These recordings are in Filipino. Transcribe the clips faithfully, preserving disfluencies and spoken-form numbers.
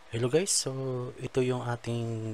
Hello guys, so ito yung ating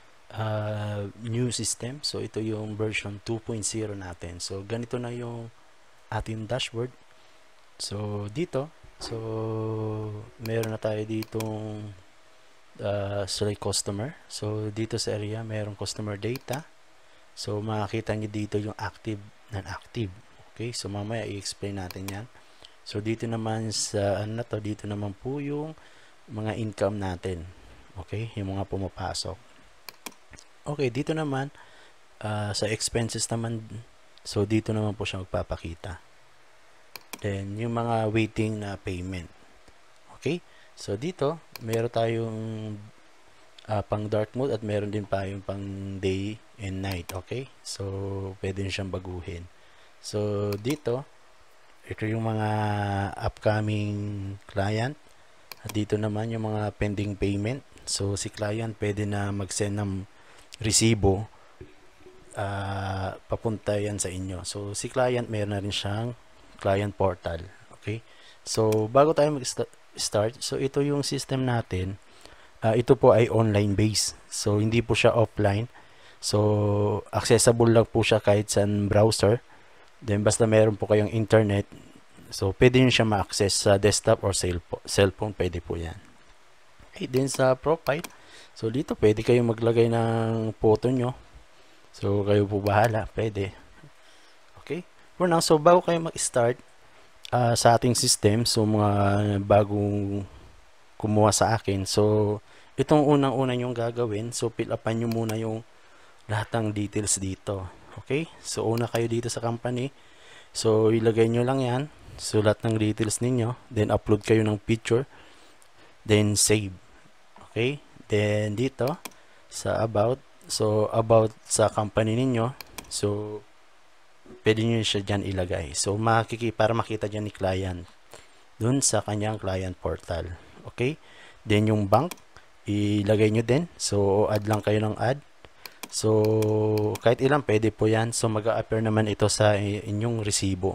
uh, new system. So ito yung version two point zero natin. So ganito na yung ating dashboard. So dito, so meron na tayo ditong uh, select customer. So dito sa area, merong customer data. So makikita nyo dito yung active, non-active. Okay, so mamaya i-explain natin yan. So dito naman sa ano na to, dito naman po yung mga income natin. Okay, yung mga pumapasok. Okay, dito naman uh, sa expenses naman, so dito naman po siya magpapakita. Then yung mga waiting na payment. Okay, so dito meron tayong uh, pang dark mode at meron din pa yung pang day and night. Okay, so pwede nyo siyang baguhin. So dito, ito yung mga upcoming client. At dito naman yung mga pending payment. So si client pwede na mag-send ng resibo, uh, papunta yan sa inyo. So si client meron na rin siyang client portal. Okay, so bago tayo mag-start, so ito yung system natin. Uh, ito po ay online based, so hindi po siya offline. So accessible lang po siya kahit sa browser. Then basta meron po kayong internet, so pwede nyo siya ma-access sa desktop or cellphone, pwede po yan. Okay, then sa profile, so dito pwede kayong maglagay ng photo nyo. So kayo po bahala, pwede. Okay, for now, so bago kayo mag-start uh, sa ating system, so mga bagong kumuha sa akin, so itong unang-una yung gagawin, so fill upan nyo muna yung lahat ng details dito. Okay, so una kayo dito sa company, so ilagay nyo lang yan, sulat ng details ninyo, then upload kayo ng picture, then save. Okay, then dito sa about, so about sa company ninyo, so pwede nyo siya dyan ilagay. So makiki para makita dyan ni client dun sa kanyang client portal. Okay, then yung bank ilagay nyo din, so add lang kayo ng add. So kahit ilan pwede po yan. So mag-a-appear naman ito sa inyong resibo.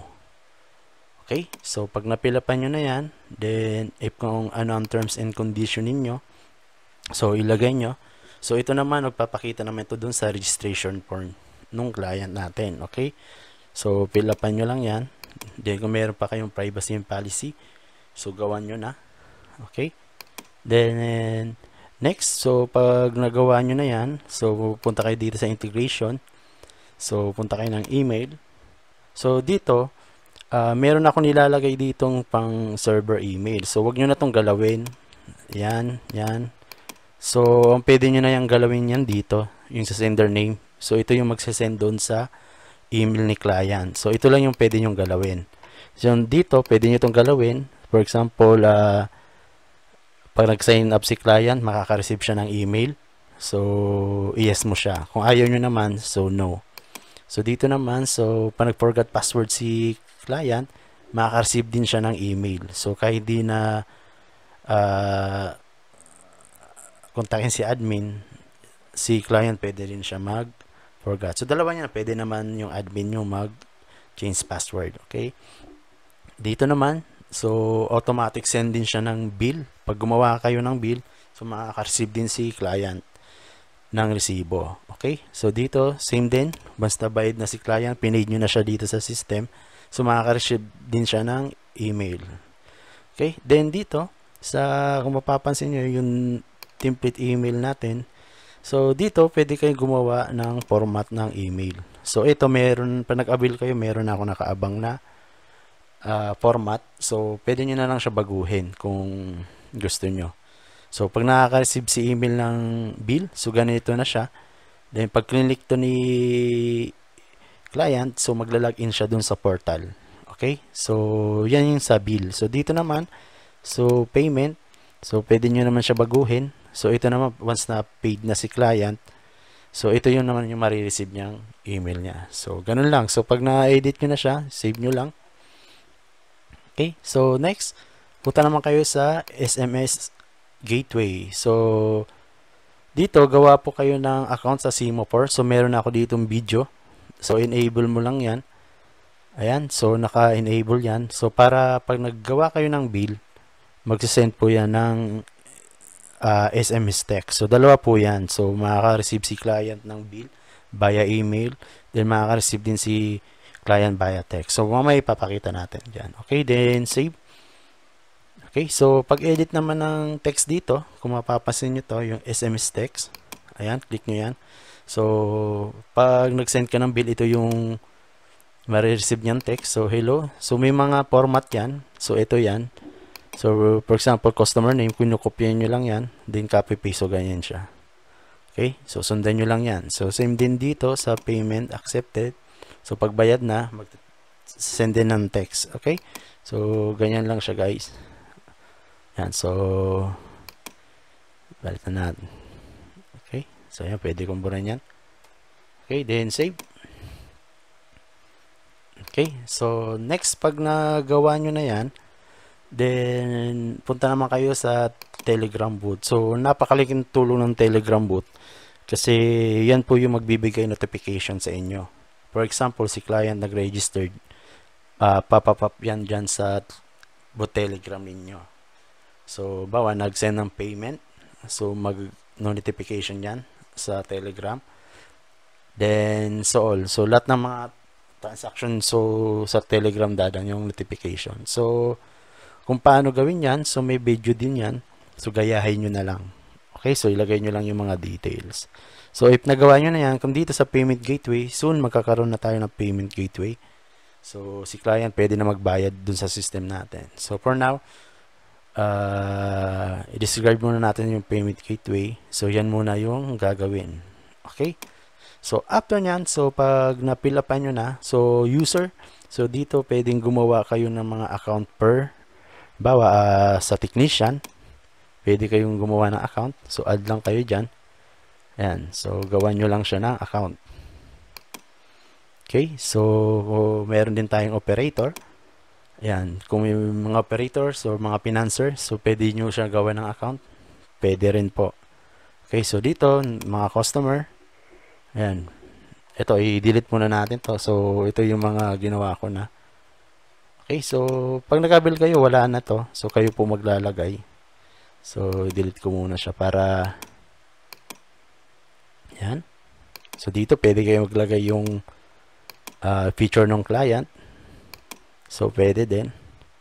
Okay, so pag napilapan nyo na yan, then if kung ano ang terms and condition ninyo, so ilagay nyo. So ito naman magpapakita naman ito dun sa registration form nung client natin. Okay, so pilapan nyo lang yan. Then kung meron pa kayong privacy and policy, so gawan nyo na. Okay, then next, so pag nagawa nyo na yan, so punta kayo dito sa integration. So punta kayo ng email. So dito uh, meron ako nilalagay ditong pang server email. So wag nyo na tong galawin. Yan, yan. So ang pwede nyo na yung galawin yan dito, yung sa sender name. So ito yung magsasend doon sa email ni client. So ito lang yung pwede nyo galawin. So dito pwede nyo itong galawin. For example, uh, pag nag-sign up si client, makaka-receive siya ng email. So, yes mo siya. Kung ayaw nyo naman, so no. So, dito naman, so, pag nag-forgot password si client, makaka-receive din siya ng email. So, kahit di na uh, kontakin si admin, si client pwede rin siya mag-forgot. So, dalawa niya, pwede naman yung admin nyo mag-change password. Okay? Dito naman, so, automatic send din siya ng bill. Pag gumawa kayo ng bill, so makaka-receive din si client ng resibo. Okay? So, dito, same din. Basta bayad na si client, pinaid nyo na siya dito sa system. So, makaka-receive din siya ng email. Okay? Then, dito, sa, kung mapapansin nyo, yung template email natin, so, dito, pwede kayo gumawa ng format ng email. So, ito, meron, pa nag-avail kayo, meron ako nakaabang na Uh, format. So, pwede nyo na lang siya baguhin kung gusto nyo. So, pag nakaka-receive si email ng bill, so ganito na siya. Then, pag clinic to ni client, so magla-login siya dun sa portal. Okay? So, yan yung sa bill. So, dito naman, so payment, so pwede nyo naman siya baguhin. So, ito naman, once na paid na si client, so ito yung naman yung marireceive niyang email niya. So, ganun lang. So, pag na-edit nyo na siya, save nyo lang. Okay, so next, punta naman kayo sa S M S gateway. So, dito, gawa po kayo ng account sa Semaphore. So, meron ako ditong video. So, enable mo lang yan. Ayan, so naka-enable yan. So, para pag naggawa kayo ng bill, magsisend po yan ng uh, S M S text. So, dalawa po yan. So, makaka-receive si client ng bill via email. Then, makaka-receive din si client via text. So, mamaya ipapakita natin dyan. Okay, then save. Okay, so pag-edit naman ng text dito, kung mapapansin nyo to, yung S M S text. Ayan, click nyo yan. So, pag nag-send ka ng bill, ito yung ma-receive niyang text. So, hello. So, may mga format yan. So, ito yan. So, for example, customer name, kinukopyahin nyo lang yan. Then, copy-paste. So, ganyan siya. Okay, so sundan nyo lang yan. So, same din dito sa payment accepted. So, pagbayad na, mag-send din ng text. Okay, so, ganyan lang siya, guys. Yan, so balik na natin. Okay, so yan, pwede kong buran yan. Okay, then save. Okay, so next, pag nagawa nyo na yan, then punta naman kayo sa Telegram bot. So napakalaking tulong ng Telegram bot kasi yan po yung magbibigay notification sa inyo. For example, si client nag-registered, uh, papap up yan dyan sa bot Telegram ninyo. So, bawa, nag-send ng payment. So, mag-notification yan sa Telegram. Then, so all. So, lahat ng mga transaction so sa Telegram dadan yung notification. So, kung paano gawin yan, so may video din yan. So, gayahin nyo na lang. Okay, so ilagay nyo lang yung mga details. So, if nagawa nyo na yan, kung dito sa payment gateway, soon magkakaroon na tayo ng payment gateway. So, si client pwede na magbayad dun sa system natin. So, for now, uh, i-describe muna natin yung payment gateway. So, yan muna yung gagawin. Okay? So, after nyan, so, pag na-fill upan nyo na, so, user, so, dito, pwedeng gumawa kayo ng mga account per, bawa, uh, sa technician, pwede kayong gumawa ng account. So, add lang kayo dyan. Ayan. So, gawan nyo lang siya ng account. Okay? So, meron din tayong operator. Ayan, kung may mga operators or mga financiers, so pwede nyo siya gawa ng account. Pwede rin po. Okay, so dito, mga customer. Ayan. Ito, i-delete muna natin to. So, ito yung mga ginawa ko na. Okay, so, pag nag-bill kayo, wala na to. So, kayo po maglalagay. So, i-delete ko muna siya para... Ayan. So, dito, pwede kayo maglagay yung uh, feature ng client. So, pwede din.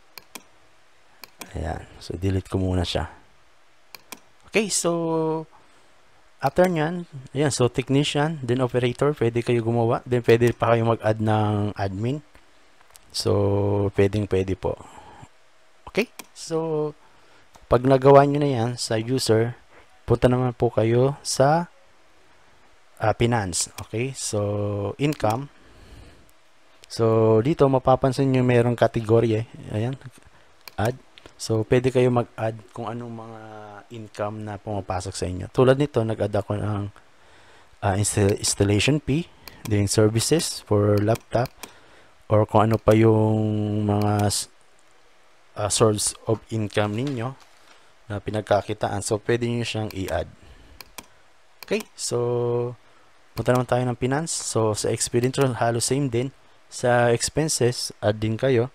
Ayan. So, delete ko muna siya. Okay, so, after nyan, ayan, so, technician, then operator, pwede kayo gumawa. Then, pwede pa kayo mag-add ng admin. So, pwedeng pwede po. Okay, so, pag nagawa nyo na yan sa user, punta naman po kayo sa uh, finance. Okay, so, income. So, dito mapapansin nyo mayroong kategorya. Eh. Ayan. Add. So, pwede kayo mag-add kung anong mga income na pumapasok sa inyo. Tulad nito, nag-add ako ng uh, installation fee, then services for laptop, or kung ano pa yung mga uh, source of income ninyo na pinagkakitaan. So, pwede nyo siyang i-add. Okay. So, punta naman tayo ng finance. So, sa expenditure, halos same din. Sa expenses, add din kayo.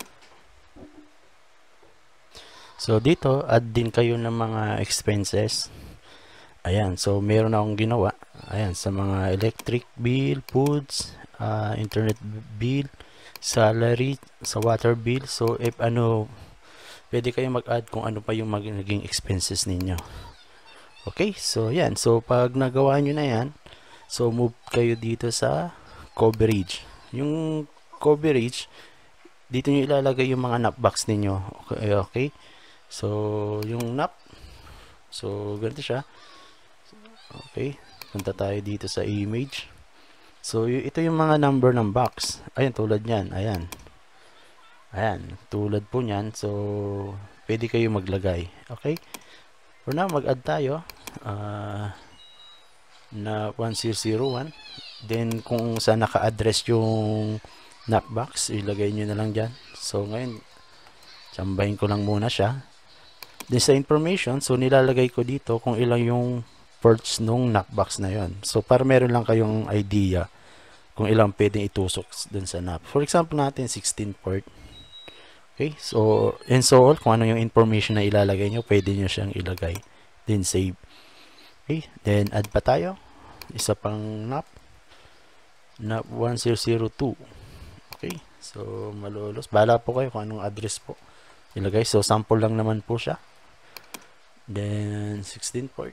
So, dito, add din kayo ng mga expenses. Ayan. So, meron akong ginawa. Ayan. Sa mga electric bill, foods, uh, internet bill, salary, sa water bill. So, if ano, pwede kayo mag-add kung ano pa yung magiging expenses ninyo. Okay. So, yan. So, pag nagawa nyo na yan, so, move kayo dito sa coverage. Yung coverage, dito nyo ilalagay yung mga nap box ninyo. Okay, okay. So, yung nap. So, ganito siya. Okay. Punta tayo dito sa image. So, ito yung mga number ng box. Ayan, tulad nyan. Ayan. Ayan. Tulad po nyan. So, pwede kayo maglagay. Okay. For now, mag-add tayo. Ah... Uh, na one zero zero one. Then, kung saan naka-address yung knockbox, ilagay nyo na lang dyan. So, ngayon, tsambahin ko lang muna siya. Then, sa information, so, nilalagay ko dito kung ilang yung ports nung knockbox na yon. So, para meron lang kayong idea kung ilang pwedeng itusok dun sa knock. For example natin, sixteen port. Okay, so, and so all, kung ano yung information na ilalagay nyo, pwede nyo siyang ilagay. then save. Okay, then add pa tayo. Isa pang nap. nap one zero zero two. Okay, so malulos. Bahala po kayo kung anong address po ilagay. So sample lang naman po siya. Then sixteen port.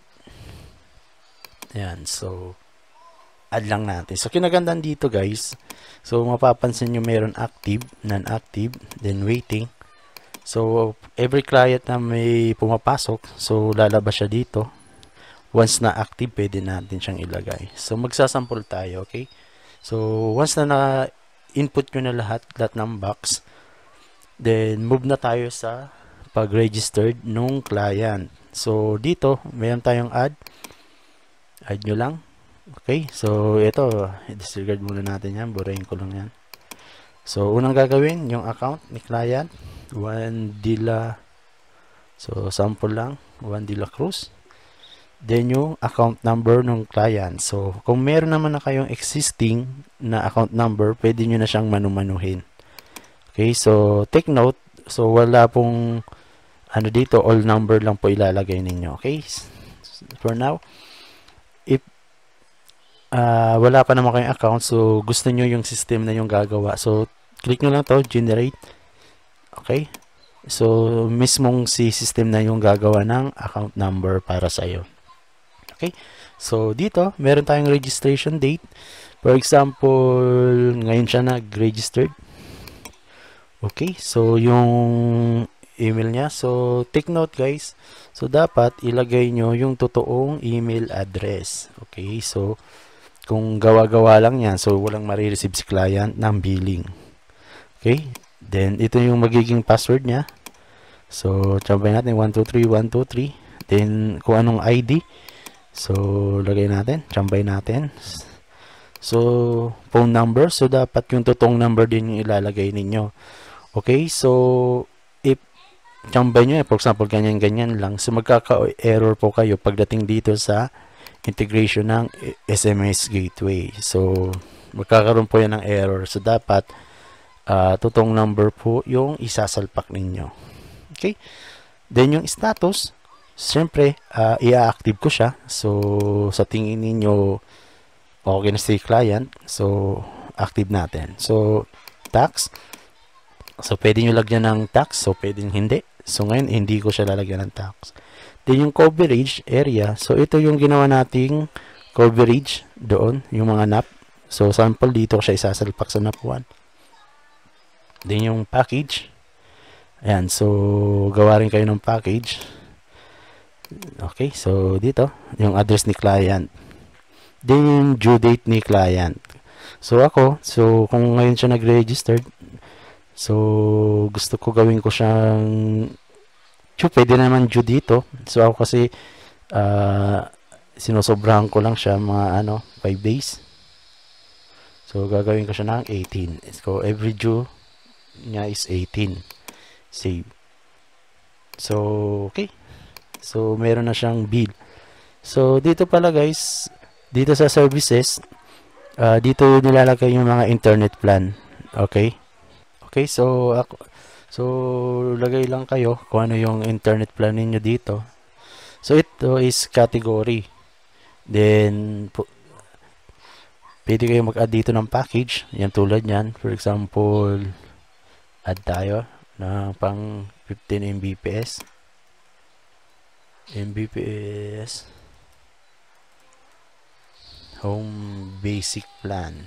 Ayan, so add lang natin. So kinagandaan dito guys, so mapapansin nyo meron active, non-active, then waiting. So every client na may pumapasok, so lalabas siya dito. Once na active, pwede natin siyang ilagay. So magsasample tayo, okay? So once na na-input nyo na lahat, lahat ng box, then move na tayo sa pag-registered nung client. So dito, mayroon tayong add. Add nyo lang. Okay, so ito, disregard muna natin yan. Burahin ko lang yan. So unang gagawin, yung account ni client, Juan Dila. So sample lang, Juan Dila Cruz. Then yung account number ng client. So kung meron naman na kayong existing na account number, pwede nyo na siyang manumanuhin. Okay, so take note. So wala pong ano dito, all number lang po ilalagay ninyo. Okay, for now, if uh, wala pa naman kayong account, so gusto nyo yung system na yung gagawa, so click nyo lang to, generate. Okay, so mismong si system na yung gagawa ng account number para sa'yo. Okay, so dito meron tayong registration date. For example, ngayon siya nag-registered. Okay, so yung email niya, so take note guys, so dapat ilagay nyo yung totoong email address. Okay, so kung gawa-gawa lang yan, so walang marireceive si client ng billing. Okay, then ito yung magiging password niya. So try natin one two three one two three, then kung anong I D, so lagay natin, chambay natin. So phone number, so dapat yung totoong number din yung ilalagay ninyo. Okay, so if chambay nyo, for example, ganyan-ganyan lang, so magkaka-error po kayo pagdating dito sa integration ng S M S gateway. So magkakaroon po yan ng error. So dapat uh, totoong number po yung isasalpak ninyo. Okay, then yung status, siyempre uh, i-active ko siya. So sa tingin ninyo okay na si client, so active natin. So tax, so pwede nyo lagyan ng tax, so pwede hindi. So ngayon hindi ko siya lalagyan ng tax. Then yung coverage area, so ito yung ginawa nating coverage doon, yung mga nap. So sample dito ko siya isasalpak sa nap one. Then yung package, ayan, so gawa rin kayo ng package. Okay, so dito yung address ni client, then yung due date ni client. So ako, so kung ngayon siya nag-registered, so gusto ko gawin ko siyang due, pwede naman due dito. So ako kasi uh, sinusobrahan ko lang siya mga ano five days. So gagawin ko siya ng eighteen. So every due niya is eighteen. Save. So okay, so meron na siyang bill. So dito pala guys, dito sa services, uh, dito nilalagay yung mga internet plan. Okay, okay, so ako, so lagay lang kayo kung ano yung internet plan niyo dito. So ito is category. Then pwede kayo mag-add dito ng package. Yan tulad yan. For example, add tayo na pang fifteen Mbps. Mbps home basic plan.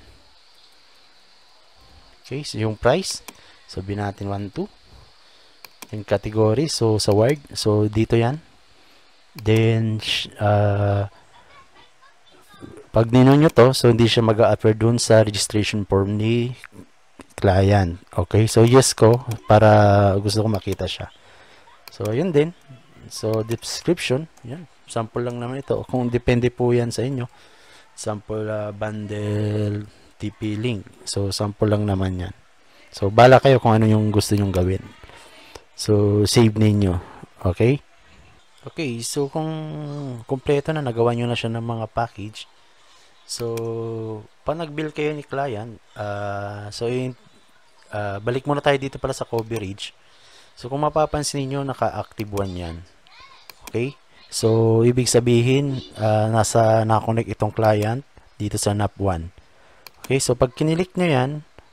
Okay, so yung price, sabihin natin one two. Yung category, so sa word, so dito yan. Then uh, pag nino nyo to, so hindi siya mag-a-appear dun sa registration form ni client. Okay, so yes ko para gusto ko makita siya. So yun din. So description, yan, sample lang naman ito. Kung depende po yan sa inyo, sample uh, bundle T P link. So sample lang naman yan. So bala kayo kung ano yung gusto nyong gawin. So save ninyo. Okay? Okay, so kung kumpleto na, nagawa nyo na siya ng mga package. So pag nag-bill kayo ni client, uh, so yung uh, balik muna tayo dito pala sa coverage. So kung mapapansin niyo, naka-active one yan. Okay? So, ibig sabihin, uh, nasa na-connect itong client dito sa nap one. Okay, so pag kinilik nyo yan,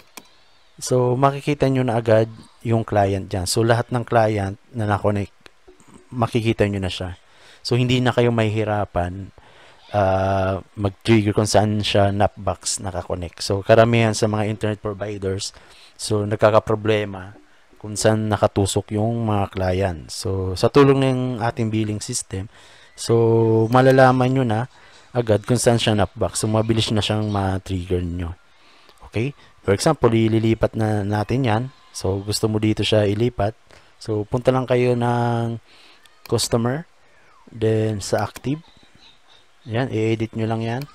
so makikita nyo na agad yung client dyan. So, lahat ng client na na-connect, makikita nyo na siya. So, hindi na kayo mahihirapan uh, mag-trigger kung saan siya napbox nakakonect. So, karamihan sa mga internet providers, so nagkakaproblema kung saan nakatusok yung mga client. So, sa tulong ng ating billing system, so malalaman nyo na agad kung saan siya napbox. So, mabilis na siyang ma-trigger nyo. Okay? For example, ililipat na natin yan. So, gusto mo dito siya ilipat. So, punta lang kayo ng customer, then sa active. Yan, i-edit nyo lang yan.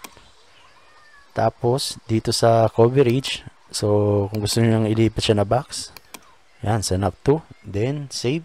Tapos, dito sa coverage, so, kung gusto nyo nang ilipat siya na box, yan, sa nap two, then, save.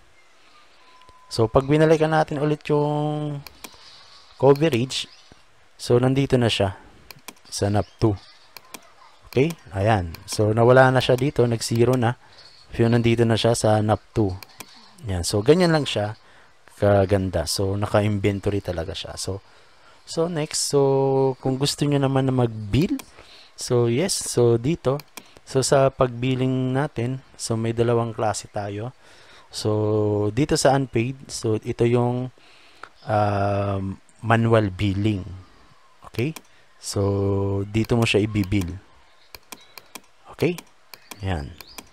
So, pag binalikan natin ulit yung coverage, so, nandito na siya sa nap two. Okay, ayan. So, nawala na siya dito, nag-zero na. So, nandito na siya sa nap two. Yan, so, ganyan lang siya kaganda. So, naka-inventory talaga siya. So, so next, so, kung gusto nyo naman na mag-bill, so, yes, so, dito, so, sa pag-billing natin, so, may dalawang klase tayo. So, dito sa unpaid, so, ito yung uh, manual billing. Okay? So, dito mo siya i-bill. Okay? Yan.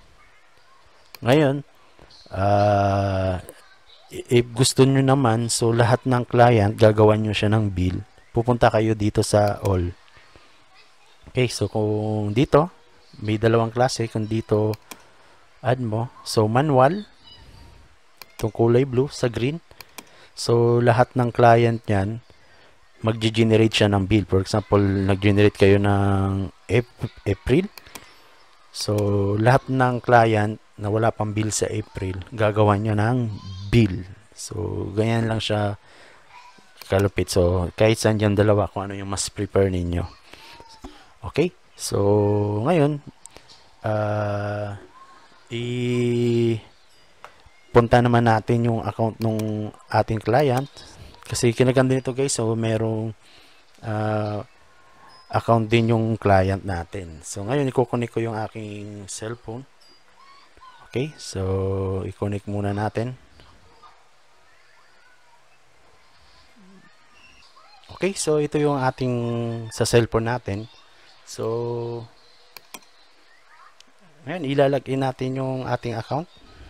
Ngayon, ah, uh, if gusto nyo naman, so lahat ng client, gagawan nyo siya ng bill. Pupunta kayo dito sa all. Okay, so kung dito, may dalawang klase. Kung dito, add mo. So, manual. Itong kulay blue sa green. So, lahat ng client yan, mag-generate siya ng bill. For example, nag-generate kayo ng April. So, lahat ng client na wala pang bill sa April, gagawa nyo ng bill. So, ganyan lang siya kalupit. So, kahit saan yung dalawa, kung ano yung mas prepare ninyo. Okay? So, ngayon, uh, i- punta naman natin yung account ng ating client. Kasi kinaganda nito guys, so merong uh, account din yung client natin. So, ngayon, i-connect ko yung aking cellphone. Okay, so, i-connect muna natin. Okay, so, ito yung ating sa cellphone natin. So, ngayon, ilalagin natin yung ating account.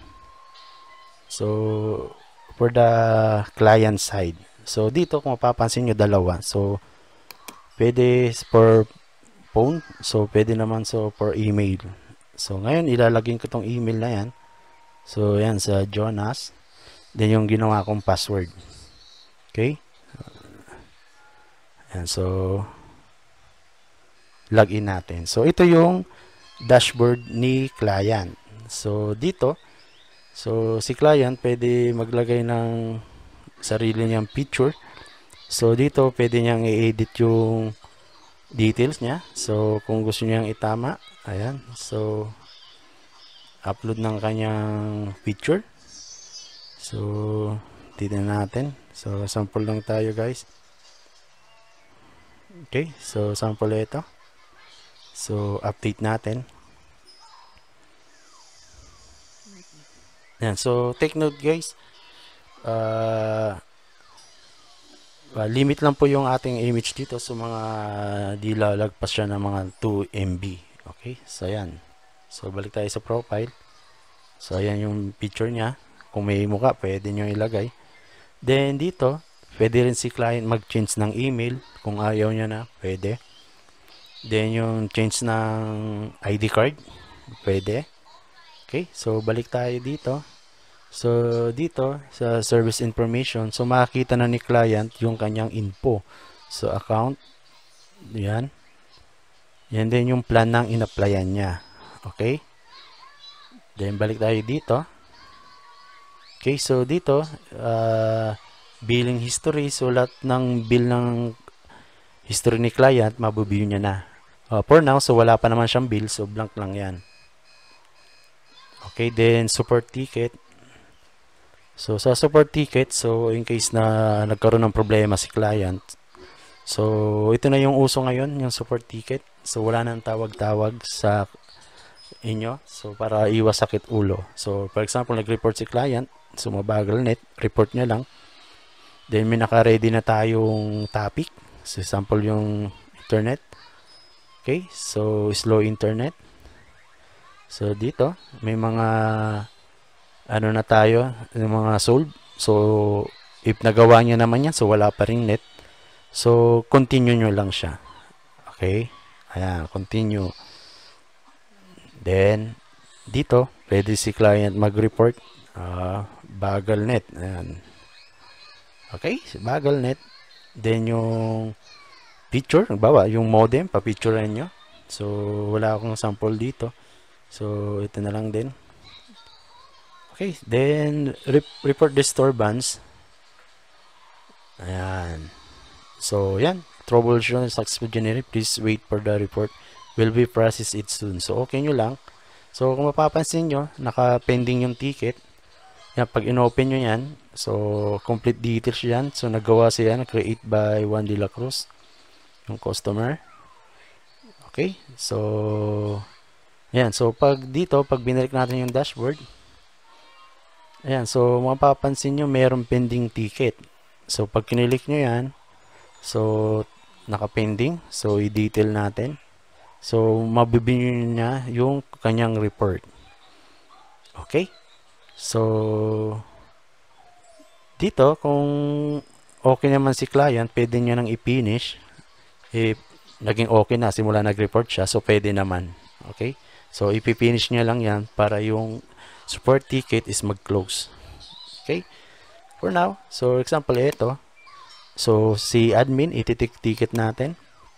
So, for the client side. So, dito, kung mapapansin nyo, dalawa. So, pwede for phone. So, pwede naman so for email. So, ngayon, ilalagin ko tong email na yan. So, yan sa Jonas. Then, yung ginawa kong password. Okay? Yan, so, login natin. So, ito yung dashboard ni client. So, dito, so, si client pwede maglagay ng sarili niyang picture. So, dito, pwede niyang i-edit yung details niya. So, kung gusto niyang itama, ayan. So, upload ng kanyang picture. So, titignan natin. So, sample lang tayo, guys. Okay. So, sample ito. So, update natin. Ayan. So, take note, guys. Uh, Uh, limit lang po yung ating image dito. So, mga di lalagpas siya ng mga two M B. Okay? So, ayan. So, balik tayo sa profile. So, ayan yung picture niya. Kung may mukha, pwede nyo ilagay. Then, dito, pwede rin si client mag-change ng email. Kung ayaw niya na, pwede. Then, yung change ng I D card, pwede. Okay? So, balik tayo dito. So, dito, sa service information, so, makikita na ni client yung kanyang info. So, account, yan. Yan din yung plan ng in-applyan niya. Okay? Then, balik tayo dito. Okay, so, dito, uh, billing history. So, lahat ng bill ng history ni client, mabubiyo niya na. Uh, for now, so, wala pa naman siyang bill. So, blank lang yan. Okay, then, support ticket. So, sa support ticket, so in case na nagkaroon ng problema si client, so ito na yung uso ngayon, yung support ticket. So, wala nang tawag-tawag sa inyo. So, para iwas sakit ulo. So, for example, nag-report si client, so mabagal net, report nyo lang. Then, may naka-ready na tayong topic. So, example yung internet. Okay, so slow internet. So, dito, may mga ano na tayo, yung mga solve. So, if nagawa niya naman yan, so wala pa ring net. So, continue nyo lang siya. Okay? Ayan, continue. Then, dito, pwede si client mag-report. Uh, bagal net. Ayan. Okay? Bagal net. Then, yung picture, nagbawa, yung modem, pa-picturean nyo. So, wala akong sample dito. So, ito na lang din. Okay, then rep report disturbance. Ayan. So, yan. Troubleshooting successful generate. Please wait for the report. Will be processed it soon. So, okay nyo lang. So, kung mapapansin nyo, naka-pending yung ticket. Yan, pag in-open nyo yan, so, complete details yan. So, nagawa siya, create by Juan de la Cruz, yung customer. Okay, so, yan. So, pag dito, pag binalik natin yung dashboard, ayan, so mapapansin nyo mayroong pending ticket. So pag kinilik nyo yan, so naka-pending, so i-detail natin. So mabibigyan niya yung kanyang report. Okay? So dito, kung okay naman si client, pwede nyo nang i-finish. If naging okay na, simula nag-report siya, so pwede naman. Okay? So i-finish nyo lang yan para yung support ticket is mag-close. Okay? For now, so example ito. So si admin, ititik ticket natin.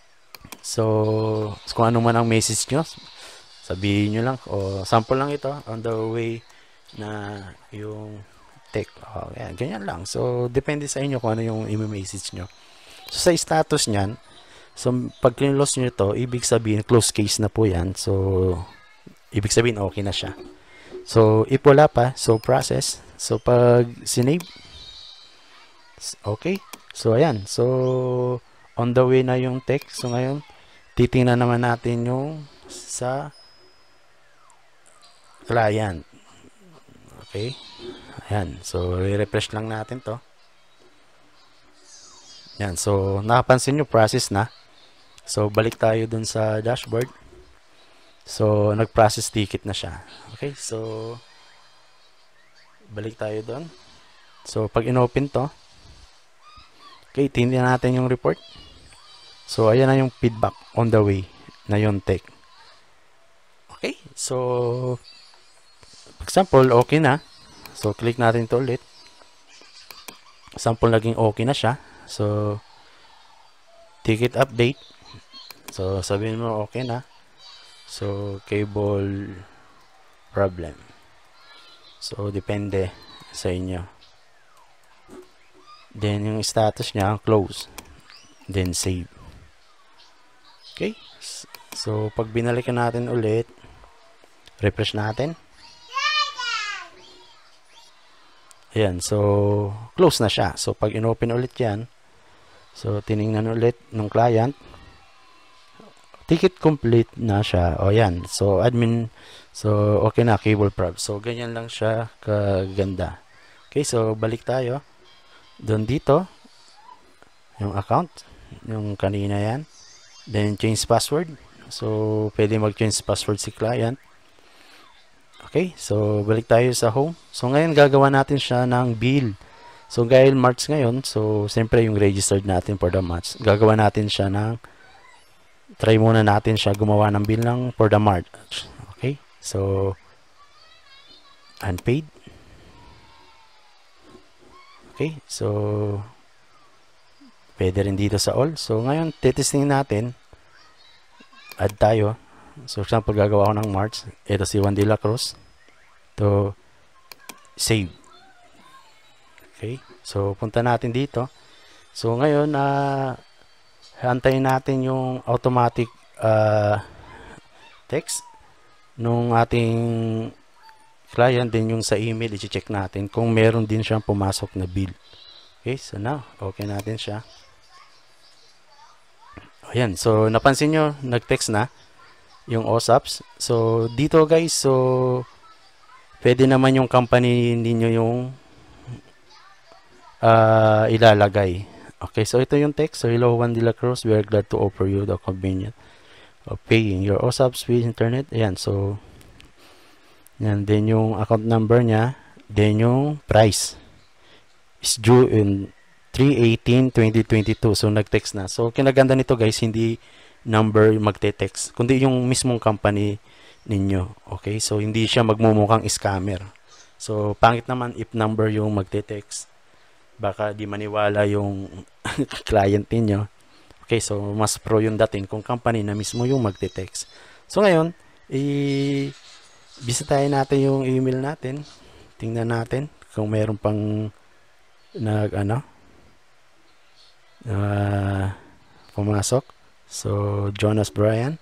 So kung ano man ang message nyo, sabihin nyo lang. O sample lang ito on the way na yung tech. O, yan, ganyan lang. So depende sa inyo kung ano yung i-message nyo. So sa status nyan, so pag close nyo to, ibig sabihin close case na po yan. So ibig sabihin okay na siya. So, if wala pa, so process. So, pag sinave, okay. So, ayan. So, on the way na yung text. So, ngayon, titingnan naman natin yung sa client. Okay. Ayan. So, re-refresh lang natin to. Ayan. So, nakapansin nyo, process na. So, balik tayo dun sa dashboard. So, nag-process ticket na siya. Okay, so balik tayo doon. So, pag in-open to, okay, tingnan natin yung report. So, ayan na yung feedback on the way na yung tech. Okay, so for example, okay na. So, click natin to ulit. Sample naging okay na siya. So, ticket update. So, sabihin mo okay na. So, cable problem. So, depende sa inyo. Then, yung status niya, close. Then, save. Okay? So, pag binalikan natin ulit, refresh natin. Ayan. So, close na siya. So, pag in-open ulit yan, so, tinignan ulit ng client, ticket complete na siya. O yan. So, admin. So, okay na. Cable prob. So, ganyan lang siya kaganda. Okay. So, balik tayo. Doon dito. Yung account. Yung kanina yan. Then, change password. So, pwede mag-change password si client. Okay. So, balik tayo sa home. So, ngayon gagawa natin siya ng bill. So, dahil March ngayon. So, siyempre yung registered natin for the March. Gagawa natin siya ng try muna natin siya gumawa ng bill ng for the March. Okay? So, unpaid. Okay? So, pwede rin dito sa all. So, ngayon, titesting natin. Add tayo. So, for example, gagawa ako ng March. Ito si Juan de la Cruz. To save. Okay? So, punta natin dito. So, ngayon, ah, uh, antayin natin yung automatic uh, text nung ating client, then yung sa email, i-check natin kung meron din siyang pumasok na bill. Okay, so now, okay natin siya. Ayan, so napansin nyo, nag-text na yung O S A Ps. So, dito guys, so pwede naman yung company ninyo yung uh, ilalagay. Okay, so ito yung text. So, hello Juan de la Cruz, we are glad to offer you the convenience of paying your O S A Ps with internet. Ayan, so yan, then yung account number niya, then yung price is due in three eighteen twenty twenty-two. So, nag-text na. So, kinaganda nito guys, hindi number magte-text, kundi yung mismong company ninyo. Okay, so hindi siya magmumukhang scammer. So, pangit naman if number yung magte-text. Baka di maniwala yung client ninyo. Okay, so mas pro yung dating kung company na mismo yung magte-text. So, ngayon, i- bisitahin natin yung email natin. Tingnan natin kung meron pang nag ano uh, pumasok. So, Jonas Bryan.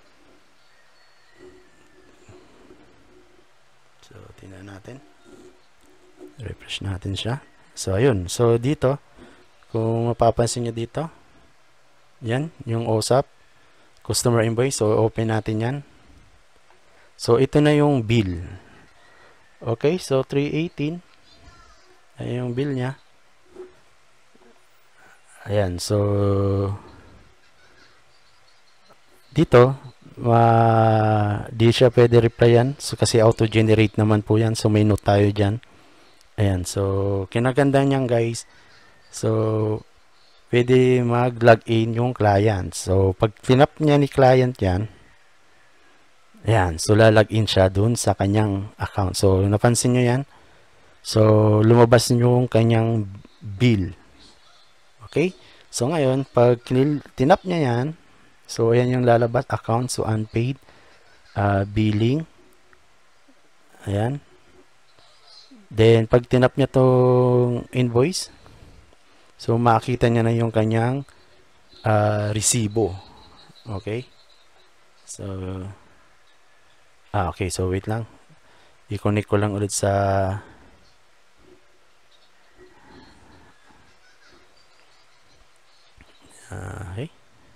So, tingnan natin. Refresh natin siya. So, ayun. So, dito, kung mapapansin nyo dito, yan, yung O S A P, customer invoice. So, open natin yan. So, ito na yung bill. Okay, so three eighteen. Ayan yung bill niya. Ayan, so dito, uh, di siya pwede replyan. So, kasi auto-generate naman po yan. So, may note tayo dyan. Ayan, so kinaganda niyan guys. So, pwede mag-login yung client. So, pag tinap niya ni client yan, ayan, so lalagin siya dun sa kanyang account. So, napansin nyo yan. So, lumabas yung kanyang bill. Okay? So, ngayon, pag tinap niya yan, so, ayan yung lalabas, account, so unpaid, uh, billing. Ayan. Then, pag tinap niya tong invoice, so, makikita niya na yung kanyang uh, resibo. Okay? So, ah, okay. So, wait lang. I-connect ko lang ulit sa uh, okay.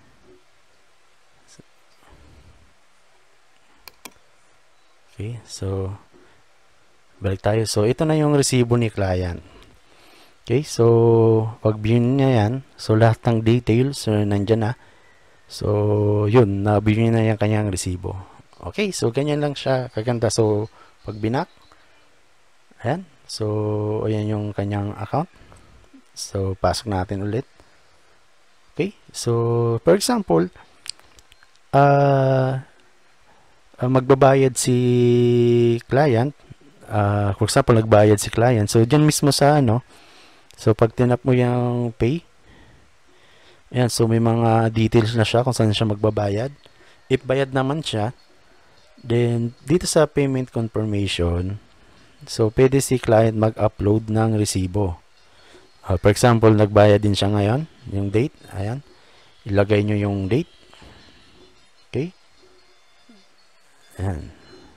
Okay. So, balik tayo. So, ito na yung resibo ni client. Okay. So, pag view niya yan, so, lahat ng details, so, nandyan na. So, yun. Na-view niya na yung kanyang resibo. Okay, so ganyan lang siya kaganda. So, pag binak, ayan. So, ayan yung kanyang account. So, pasok natin ulit. Okay, so, for example, uh, uh, magbabayad si client. Uh, for example, nagbayad si client. So, dyan mismo sa ano, so, pag tinap mo yung pay, ayan, so, may mga details na siya kung saan siya magbabayad. If bayad naman siya, then, dito sa payment confirmation, so, pwede si client mag-upload ng resibo. Uh, for example, nagbayad din siya ngayon, yung date, ayan. Ilagay nyo yung date. Okay. Ayan.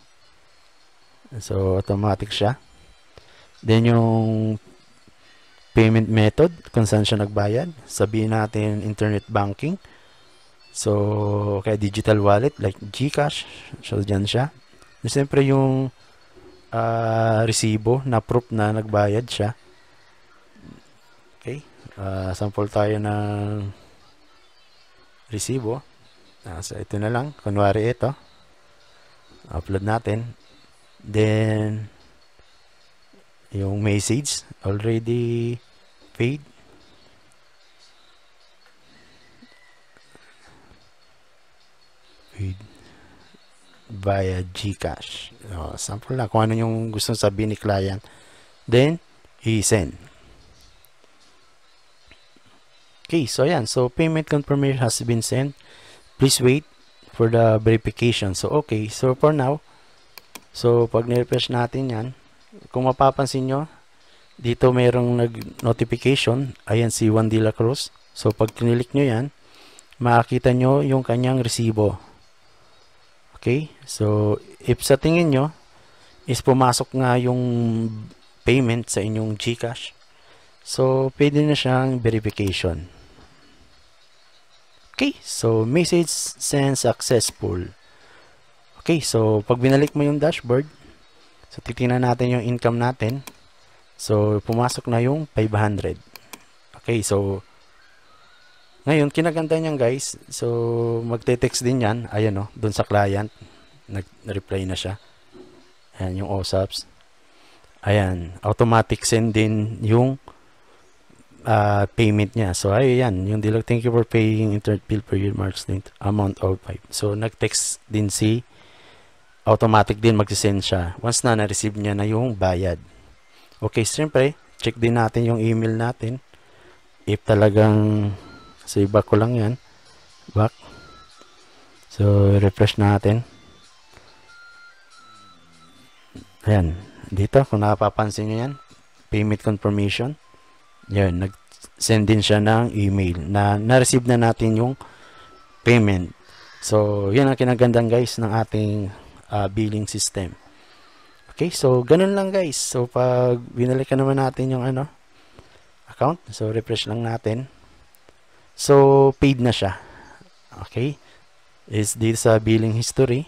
So, automatic siya. Then, yung payment method, kung saan siya nagbayad. Sabihin natin, internet banking. So, kaya digital wallet like GCash. So, dyan siya. And, siyempre, yung uh, resibo na proof na nagbayad siya. Okay. Uh, sample tayo ng resibo. Uh, so, ito na lang. Kunwari ito. Upload natin. Then, yung message already paid. Via GCash. Oh, sample lang kung ano yung gusto sabihin ni client. Then, i-send. Okay, so ayan. So, payment confirmation has been sent. Please wait for the verification. So, okay. So, for now, so, pag nirefresh natin yan, kung mapapansin nyo, dito mayroong nag-notification. Ayan si Juan de la Cruz. So, pag kinilik nyo yan, makikita nyo yung kanyang resibo. Okay? So, if sa tingin nyo, is pumasok nga yung payment sa inyong GCash. So, pwede na siyang verification. Okay, so message send successful. Okay, so pag binalik mo yung dashboard, so titingnan natin yung income natin. So, pumasok na yung five hundred. Okay, so ngayon, kinaganda niyan guys. So, magte-text din yan. Ayan o, dun sa client. Nag-reply na siya. Ayan, yung O S A Ps. Ayan, automatic send din yung uh, payment niya. So, ayan, yung dealer, thank you for paying internet bill per year, March tenth, amount of five. So, nag-text din si, automatic din magsisend siya. Once na na-receive niya na yung bayad. Okay, siyempre, check din natin yung email natin. If talagang, so, back ko lang yan. Back. So, refresh natin. Ayan. Dito, kung nakapapansin nyo yan, payment confirmation. Yan, nag-send din siya ng email na na-receive na natin yung payment. So, yan ang kinagandang guys ng ating uh, billing system. Okay, so, ganun lang guys. So, pag binalikan naman natin yung ano, account, so, refresh lang natin. So, paid na siya. Okay, is dito sa billing history.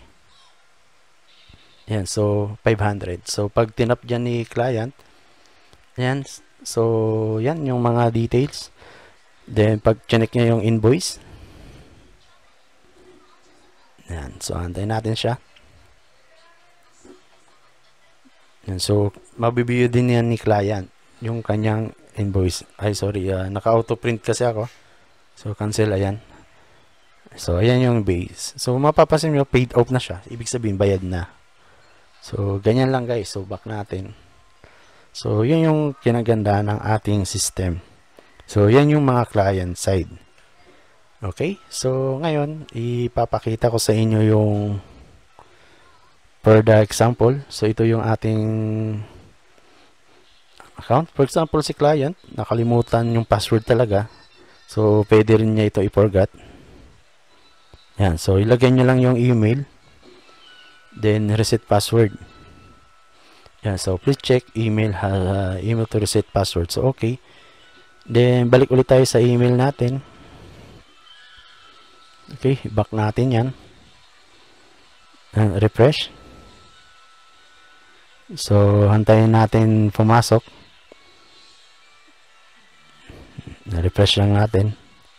Yan, so five hundred. So pag tinap dyan ni client, yan, so yan yung mga details. Then pag check niya yung invoice, yan, so antayin natin siya. Yan, so mabibigyo din yan ni client yung kanyang invoice. Ay sorry, uh, naka-auto print kasi ako. So cancel, ayan. So ayan yung base. So mapapansin nyo, paid off na siya. Ibig sabihin bayad na. So, ganyan lang guys. So, back natin. So, yun yung kinaganda ng ating system. So, yan yung mga client side. Okay? So, ngayon, ipapakita ko sa inyo yung per the example. So, ito yung ating account. For example, si client, nakalimutan yung password talaga. So, pwede rin niya ito i-forgot. Yan. So, ilagay nyo lang yung email. Then reset password. Yeah, so please check email uh, email to reset password. So okay. Then balik ulit tayo sa email natin. Okay, back natin 'yan. And refresh. So hantayin natin pumasok. Na-refresh lang natin.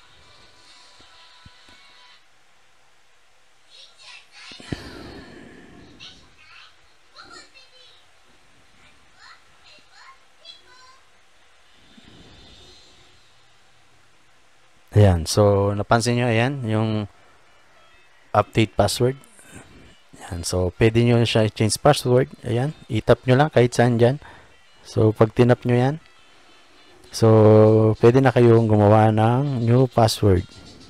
Ayan, so napansin nyo, ayan, yung update password. Ayan, so pwede nyo siya change password. Ayan, itap nyo lang kahit saan dyan. So pag tinap nyo yan, so pwede na kayong gumawa ng new password.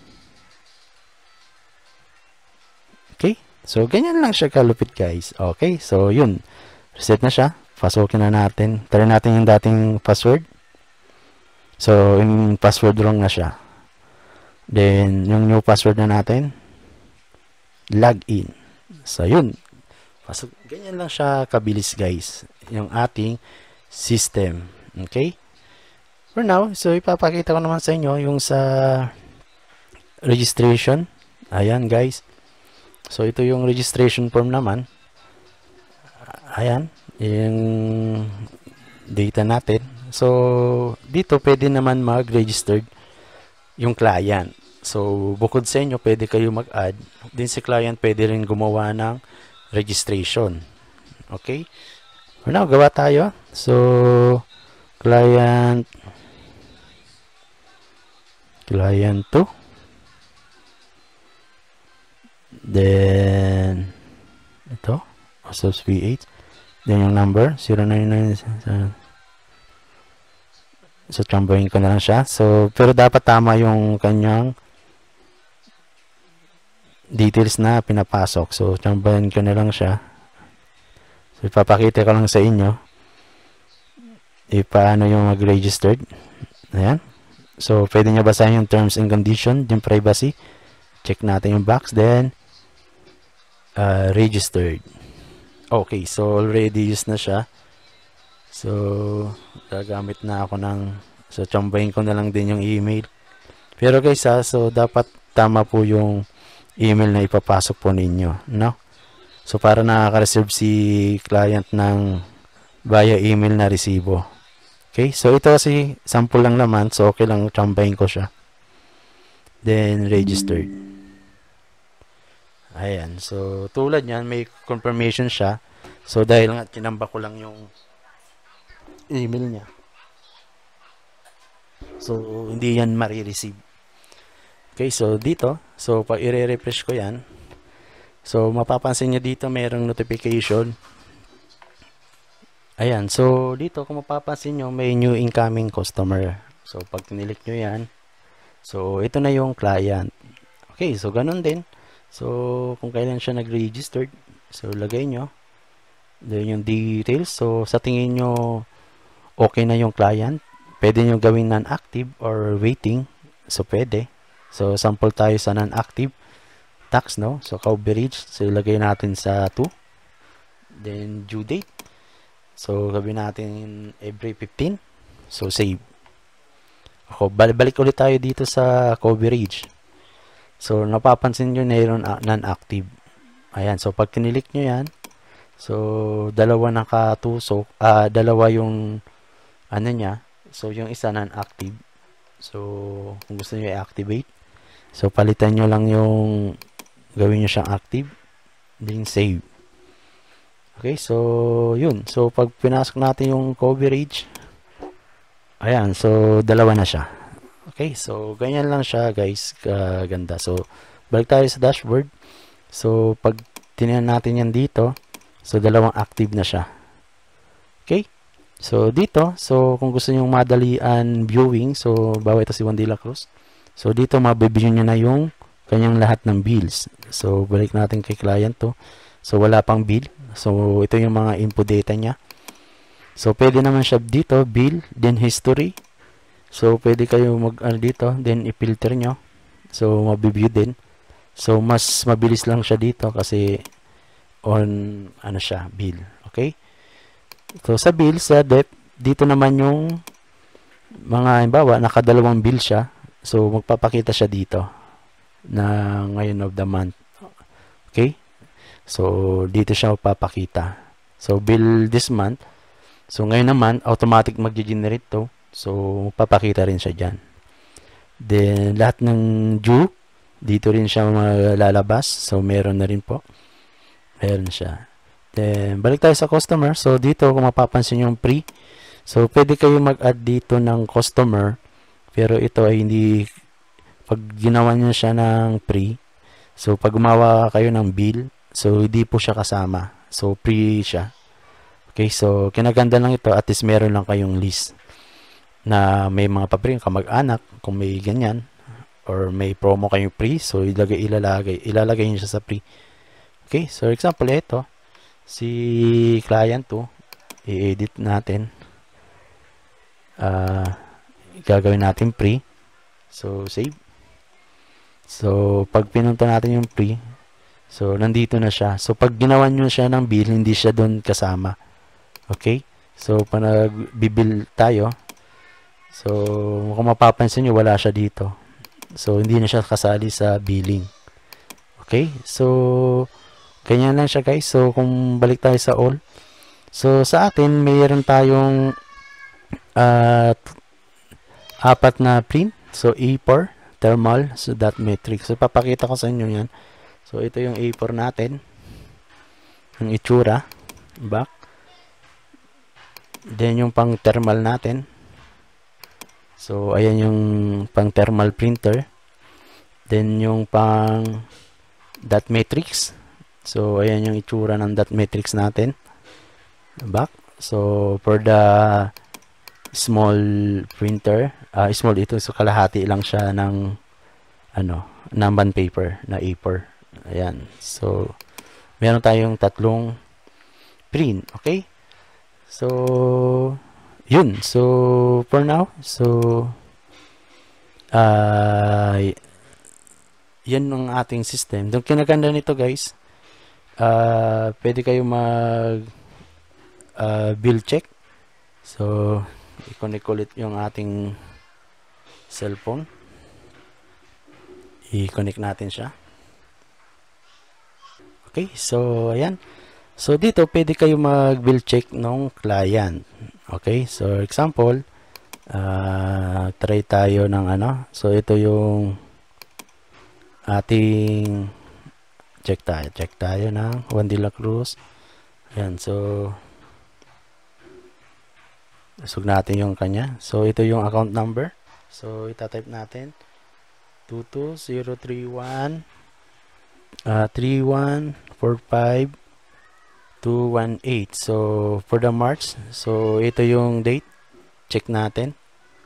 Okay, so ganyan lang siya kalupit guys. Okay, so yun, reset na siya. Pasukin na natin. Try natin yung dating password. So yung password wrong na siya. Then, yung new password na natin, login. So, yun. So, ganyan lang siya kabilis, guys. Yung ating system. Okay? For now, so, ipapakita ko naman sa inyo yung sa registration. Ayan, guys. So, ito yung registration form naman. Ayan. Yung data natin. So, dito, pwede naman mag-registered yung client. So, bukod sa inyo, pwede kayo mag-add. Din si client, pwede rin gumawa ng registration. Okay? For now, gawa tayo. So, client client two. Then, ito. Subs V eight. Then, yung number, zero nine nine. So, trambahin ko na lang siya. So, pero dapat tama yung kanyang details na pinapasok. So, trambahin ko na lang siya. So, ipapakita ko lang sa inyo e, paano yung mag-registered. Ayan. So, pwede nyo basahin yung terms and condition, yung privacy. Check natin yung box. Then, uh, registered. Okay, so already used na siya. So, gagamit na ako ng, so tsambahin ko na lang din yung email. Pero guys ha, so dapat tama po yung email na ipapasok po ninyo, no? So, para nakaka-receive si client ng via email na resibo. Okay, so ito kasi sample lang naman, so okay lang tsambahin ko siya. Then, registered. Ayan, so tulad yan, may confirmation siya. So, dahil nga kinamba ko lang yung email niya. So, hindi yan marireceive. Okay, so dito, so pag i-refresh ko yan, so mapapansin nyo dito mayroong notification. Ayan, so dito kung mapapansin nyo may new incoming customer. So pag tinilik nyo yan, so ito na yung client. Okay, so ganun din. So kung kailan siya nag-registered, so lagay nyo. Then yung details, so sa tingin nyo okay na yung client, pwede nyo gawin non-active or waiting. So pwede. So sample tayo sa non-active tax, no? So coverage, so ilagay natin sa two. Then due date, so gawin natin every fifteen. So save. Ako, balik ulit tayo dito sa coverage. So napapansin nyo na yun non-active. Ayan, so pag kinilik nyo yan, so dalawa nakatusok, ah, dalawa yung ano niya. So yung isa non-active. So kung gusto nyo i-activate, so palitan nyo lang yung gawin nyo siyang active, then save. Okay, so yun. So pag pinasok natin yung coverage, ayan, so dalawa na siya. Okay, so ganyan lang siya guys, kaganda. So balik tayo sa dashboard. So pag tinignan natin yan dito, so dalawang active na siya. Okay, so dito, so kung gusto nyo madalian viewing, so bawa ito si Juan de la Cruz, so dito mabibigyan nyo na yung kanyang lahat ng bills. So balik natin kay client to. So wala pang bill. So ito yung mga input data niya. So pwede naman siya dito, bill, then history. So pwede kayo mag ano dito, then i-filter nyo. So mabibigay din. So mas mabilis lang siya dito kasi on ano siya, bill. Okay? So sa bill, sa debt, dito naman yung mga halimbawa, nakadalawang bill siya. So magpapakita siya dito na ngayon of the month. Okay? So dito siya magpapakita. So bill this month. So ngayon naman automatic mag-generate to. So magpapakita rin siya diyan. Then lahat ng due dito rin siya malalabas. So meron na rin po. Meron siya. Then balik tayo sa customer. So dito kung mapapansin yung pre. So pwede kayo mag-add dito ng customer. Pero ito ay hindi, pag ginawa niyo siya ng pre, so pag gumawa kayo ng bill, so hindi po siya kasama. So pre siya. Okay, so kinaganda lang ito, at least meron lang kayong list na may mga pabrika kamag-anak kung may ganyan, or may promo kayong pre, so ilagay ilalagay ilalagay niyo siya sa pre. Okay, so example ito si client to, i-edit natin. Ah, uh, gagawin natin pre. So save. So pag pinunta natin yung pre, so nandito na siya. So pag ginawan nyo siya ng bill, hindi siya doon kasama. Okay, so pag nagbibill tayo, so kung mapapansin nyo, wala siya dito. So hindi na siya kasali sa billing. Okay, so ganyan lang siya guys. So kung balik tayo sa all, so sa atin mayroon tayong at uh, apat na print. So A four, thermal, so dot matrix. So papakita ko sa inyo yan. So ito yung A four natin, yung itsura, back. Then yung pang thermal natin. So ayan yung pang thermal printer. Then yung pang dot matrix. So ayan yung itsura ng dot matrix natin, back. So for the small printer, uh, small ito, so kalahati lang siya ng ano, ng bond paper na A four. Ayan, so meron tayong tatlong print. Okay, so yun, so for now, so uh, yan ang ating system. Yung kinaganda nito guys, uh, pwede kayo mag uh, bill check. So, i-connect ulit yung ating cellphone. I-connect natin siya. Okay, so ayan. So dito pwede kayo mag-bill check ng client. Okay, so example, uh, try tayo ng ano. So ito yung ating check tayo. Check tayo ng Juan de la Cruz. Ayan, so isog natin yung kanya. So ito yung account number. So itatype natin two two zero three one uh, three one four five two one eight. So for the March, so ito yung date. Check natin.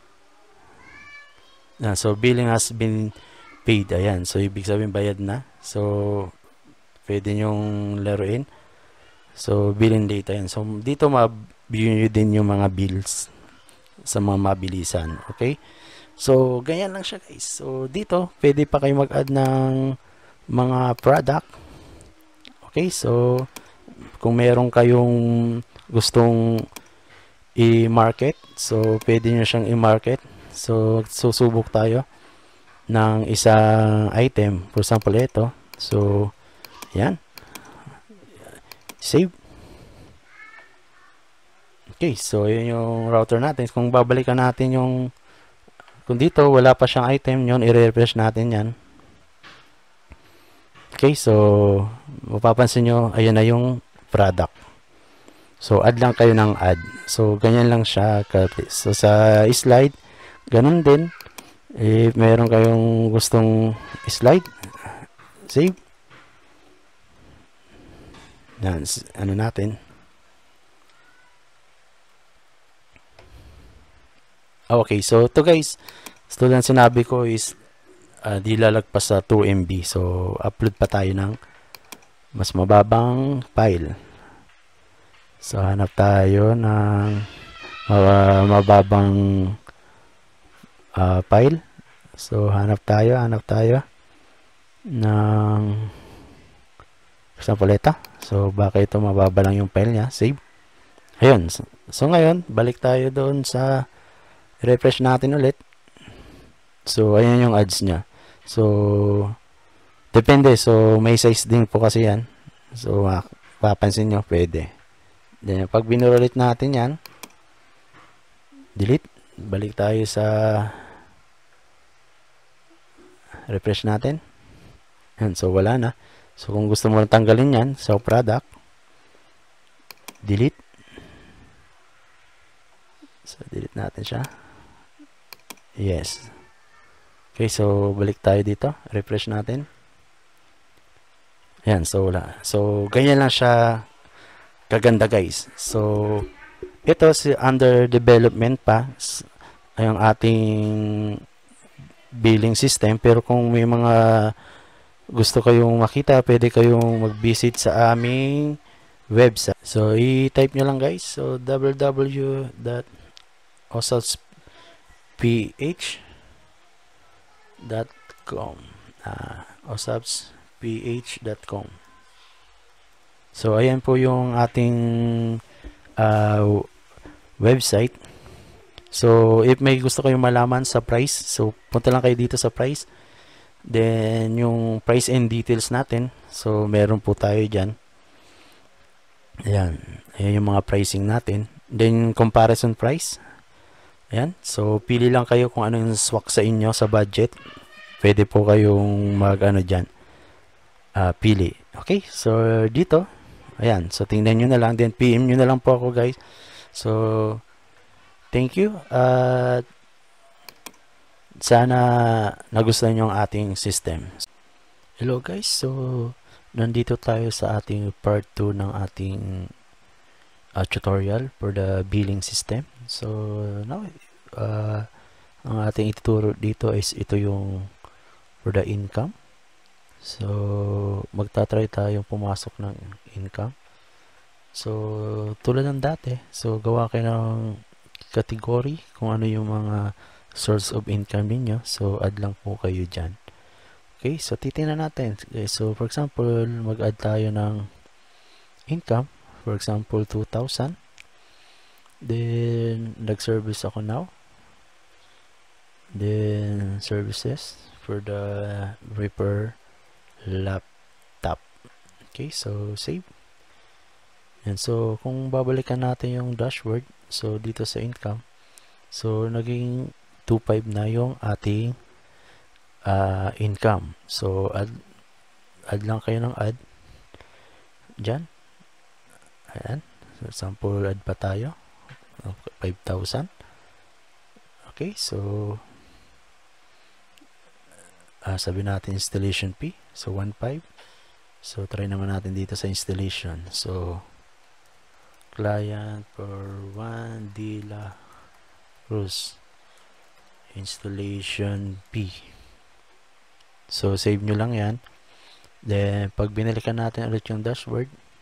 Uh, so billing has been paid. Ayan. So ibig sabihin bayad na. So pwede nyong laruin. So billing date. Ayan. So dito ma-view nyo din yung mga bills sa mga mabilisan. Okay? So ganyan lang siya guys. So dito pwede pa kayo mag-add ng mga product. Okay? So kung meron kayong gustong i-market, so pwede nyo siyang i-market. So susubok tayo ng isang item. For example, ito. So yan. Save. Okay, so yun yung router natin. Kung babalikan natin yung, kung dito wala pa siyang item, yun i-refresh natin yan. Okay, so mapapansin nyo, ayan na yung product. So add lang kayo ng add. So ganyan lang siya. So sa slide, ganun din. If meron kayong gustong slide, save. Yan, ano natin. Okay, so to guys, so lang sinabi ko is uh, di lalagpas sa two M B. So upload pa tayo ng mas mababang file. So hanap tayo ng uh, mababang uh, file. So hanap tayo, hanap tayo ng example ito. So baka ito mababa lang yung file niya. Save. Ayun. So, so ngayon, balik tayo doon sa refresh natin ulit. So ayan yung ads niya. So depende. So may size din po kasi yan. So uh, papansin nyo, pwede. Then pag binurulit natin yan, delete. Balik tayo sa refresh natin. Yan. So wala na. So kung gusto mo tanggalin yan, so product, delete. So delete natin siya. Yes. Okay, so balik tayo dito. Refresh natin. Yan, so wala. So ganyan lang siya kaganda guys. So ito si under development pa ay ang ating billing system, pero kung may mga gusto kayong makita, pwede kayong mag-visit sa aming website. So i-type nyo lang guys. So w w w dot osapsph dot com uh, osapsph dot com. So ayan po yung ating uh, website. So if may gusto kayong malaman sa price, so punta lang kayo dito sa price. Then yung price and details natin, so meron po tayo dyan. Ayan, ayan yung mga pricing natin. Then comparison price. Ayan, so pili lang kayo kung anong swak sa inyo sa budget. Pwede po kayong mag ano dyan, uh, pili. Okay, so dito, ayan, so tingnan nyo na lang. Then P M nyo na lang po ako guys. So thank you. At uh, sana nagustuhan nyo ang ating system. Hello guys, so nandito tayo sa ating part two ng ating uh, tutorial for the billing system. So now uh, ang ating ituturo dito is ito yung for the income. So magta-try tayong pumasok ng income. So tulad ng dati, so gawa kayo ng category kung ano yung mga source of income niyo. So add lang po kayo dyan. Okay, so titingnan natin. Okay, so for example, mag-add tayo ng income, for example, two thousand. Then, nag-service ako now. Then, services for the repair laptop. Okay, so save. And so, kung babalikan natin yung dashboard, so dito sa income, so naging two point five na yung ating uh, income. So, add, add lang kayo ng add dyan. Ayan. So, sample add pa tayo. five thousand. Okay, so uh, sabi natin installation fee. So, one point five. So, try naman natin dito sa installation. So, client for one de la Cruz installation fee. So, save nyo lang yan. Then, pag binalikan natin ulit yung dashboard,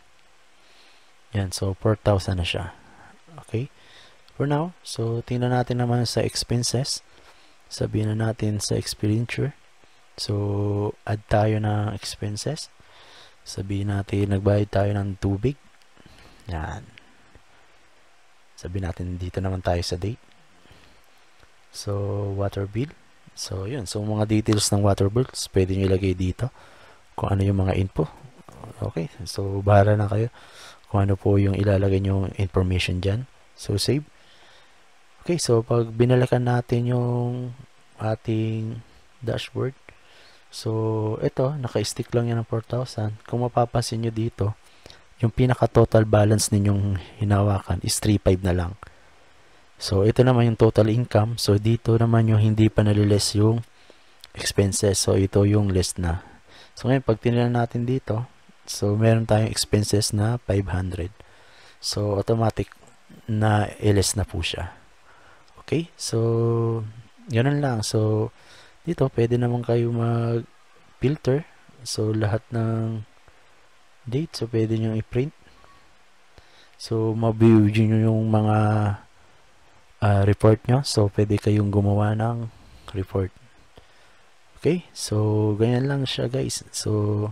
yan. So, four thousand na siya. Okay. For now, so, tingnan natin naman sa expenses. Sabihin na natin sa expenditure. So, add tayo ng expenses. Sabihin natin, nagbayad tayo ng tubig. Yan. Sabihin natin, dito naman tayo sa date. So, water bill. So, yun. So, mga details ng water bills, pwede nyo ilagay dito. Kung ano yung mga info. Okay. So, bahala na kayo kung ano po yung ilalagay nyo information dyan. So, save. Okay. So, pag binalikan natin yung ating dashboard, so, ito, naka-stick lang yan ng four thousand. Kung mapapansin nyo dito, yung pinaka-total balance ninyong hinawakan is three point five na lang. So, ito naman yung total income. So, dito naman yung hindi pa naliless yung expenses. So, ito yung less na. So, ngayon, pag tinila natin dito, so, meron tayong expenses na five hundred. So, automatic na less na po siya. Okay? So, ganun lang. So, dito, pwede naman kayo mag-filter. So, lahat ng date. So, pwede nyo i-print. So, ma-view nyo yung mga uh, report nyo. So, pwede kayong gumawa ng report. Okay? So, ganyan lang siya, guys. So,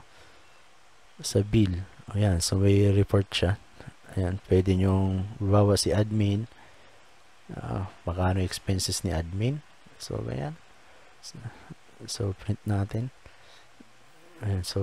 sa bill. Ayan. So, may report siya. Ayan. Pwede nyo bawa si admin. Uh, baka ano expenses ni admin. So, ganyan. So, print natin. Ayan, so,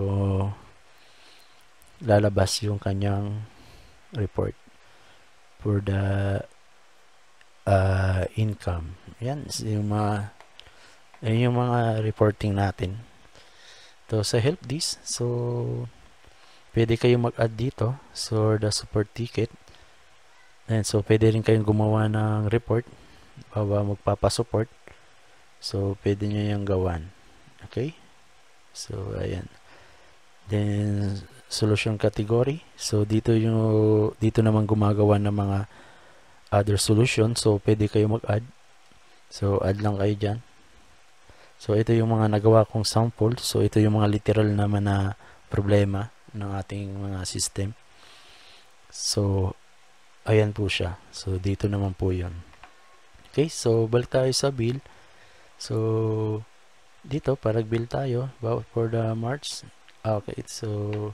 lalabas yung kanyang report for the uh, income. Ayan, yung mga ayan yung mga reporting natin. So, sa help this, so, pwede kayong mag-add dito. So, the support ticket. Ayan, so, pwede rin kayong gumawa ng report. Bawa magpapasupport. So, pwede nyo yung gawan. Okay? So, ayan. Then, solution category. So, dito yung, dito naman gumagawa ng mga other solution. So, pwede kayo mag-add. So, add lang kayo dyan. So, ito yung mga nagawa kong sample. So, ito yung mga literal naman na problema ng ating mga system. So, ayan po siya. So, dito naman po yun. Okay? So, balik tayo sa bill. So, dito, para bill tayo for the March. Okay, so,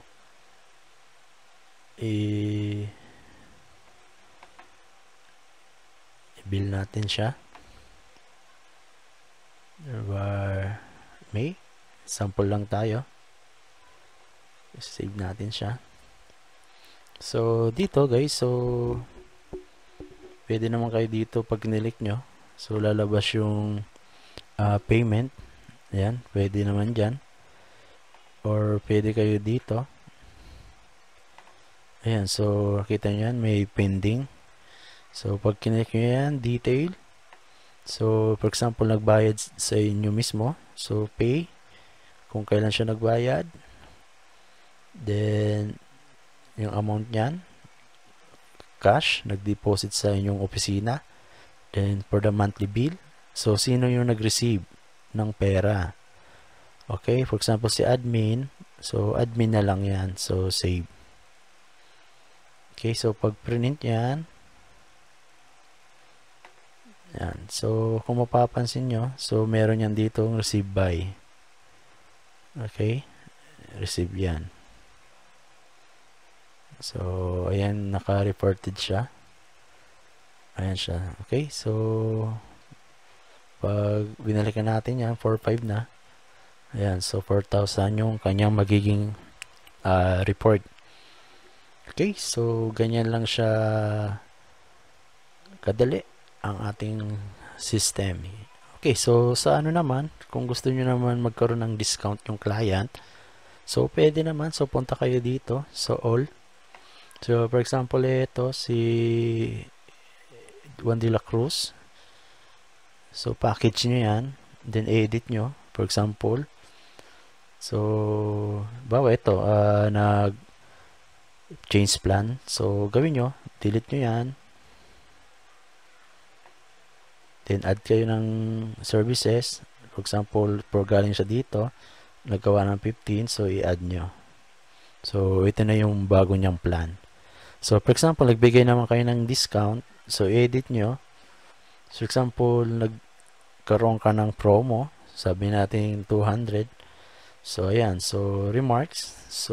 i- i-bill natin siya. Var May. Sample lang tayo. Save natin siya. So, dito guys, so, pwede naman kayo dito pag nilik nyo. So, lalabas yung Uh, payment. Ayan, pwede naman dyan. Or pwede kayo dito. Ayan, so nakita nyo yan, may pending. So pag kinik nyo yan, detail. So for example, nagbayad sa inyo mismo. So pay, kung kailan siya nagbayad. Then yung amount nyan, cash, nag-deposit sa inyong opisina. Then for the monthly bill, so, sino yung nag-receive ng pera? Okay, for example, si admin. So, admin na lang yan. So, save. Okay, so, pag print yan. Yan. So, kung mapapansin nyo, so, meron yan dito receive by. Okay, receive yan. So, ayan, naka-reported siya. Ayan siya. Okay, so, pag binalikan natin yan, four five na. Ayan, so four thousand yung kanyang magiging uh, report. Okay, so, ganyan lang siya kadali ang ating system. Okay, so sa ano naman, kung gusto nyo naman magkaroon ng discount yung client, so pwede naman, so punta kayo dito, so all. So for example, ito si Juan de la Cruz. So package nyo yan, then edit nyo, for example. So, bawa ito, uh, nag change plan. So gawin nyo, delete nyo yan. Then, add kayo ng services. For example, for galing siya dito, naggawa ng fifteen, so i-add nyo. So, ito na yung bago niyang plan. So, for example, nagbigay naman kayo ng discount, so edit nyo. So, for example, nagkaroon ka ng promo, sabi natin two hundred. So, ayan. So, remarks. So,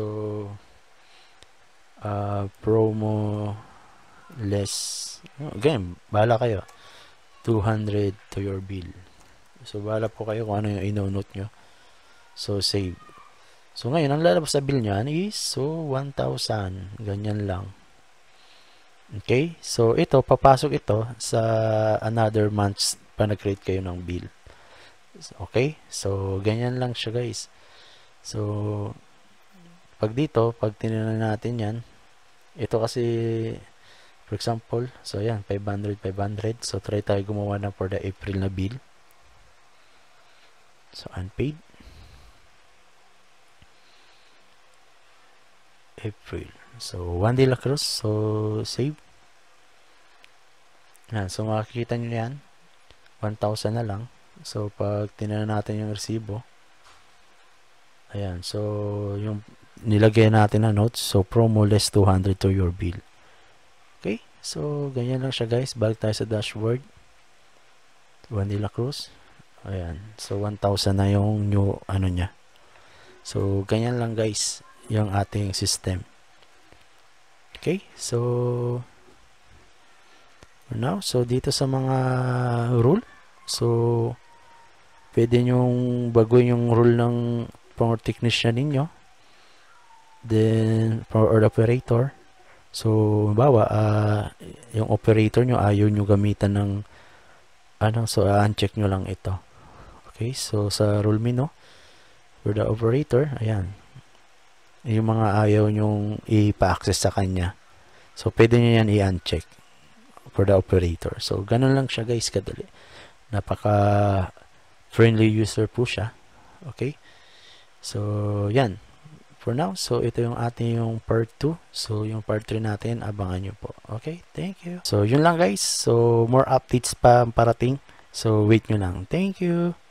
uh, promo less. Again, bahala kayo. two hundred to your bill. So, bahala po kayo kung ano yung ino-note nyo. So, save. So, ngayon, ang lalabas sa bill nyo is, so, one thousand. Ganyan lang. Okay? So, ito, papasok ito sa another months pa nag-create kayo ng bill. Okay? So, ganyan lang siya, guys. So, pag dito, pag tinignan natin yan, ito kasi, for example, so yan, five hundred, five hundred. So, try tayo gumawa na for the April na bill. So, unpaid. April. So, one de la Cruz. So, save. Yan. So, makikita nyo yan. one thousand na lang. So, pag tinignan natin yung resibo, ayan. So, yung nilagay natin na notes. So, promo less two hundred to your bill. Okay, so ganyan lang siya, guys. Balik tayo sa dashboard. Juan de la Cruz. Ayan. So one thousand na yung new ano niya. So ganyan lang, guys, yung ating system. Okay, so for now, so dito sa mga rule, so pwede nyong baguhin yung rule ng for technician ninyo. Then for operator, so, bawa, uh, yung operator nyo, ayaw nyo gamitan ng, ano, so, uncheck nyo lang ito. Okay, so, sa rule menu, for the operator, ayan, yung mga ayaw nyong ipa-access sa kanya. So, pwede nyo yan i-uncheck for the operator. So, ganun lang siya, guys, kadali. Napaka-friendly user po siya. Okay, so, yan. For now, so ito yung ating yung part two. So yung part three natin, abangan nyo po. Okay, thank you. So yun lang, guys. So more updates pa parating. So wait nyo lang. Thank you.